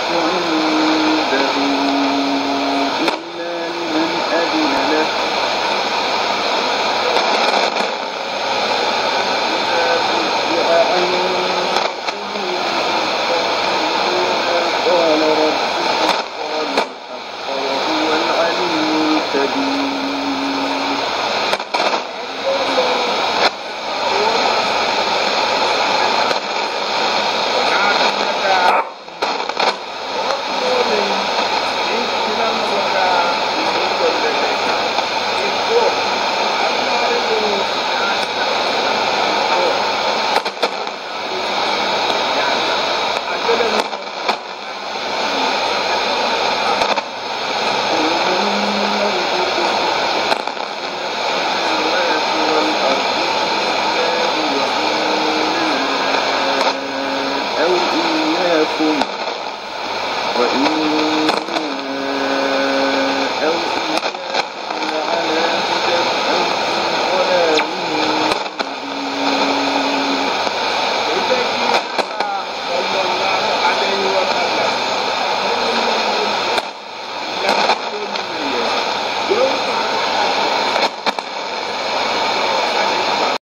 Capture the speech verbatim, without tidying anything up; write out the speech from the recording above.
عنده إلا لمن أذن له إذا فزع عن قال ربكم قال الحق وهو العلي الكبير. أو إياكم وإن